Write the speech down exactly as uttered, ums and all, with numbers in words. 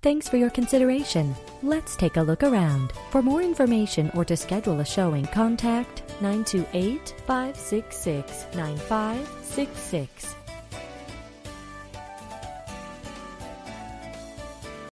Thanks for your consideration. Let's take a look around. For more information or to schedule a showing, contact nine two eight, five six six, nine five six six.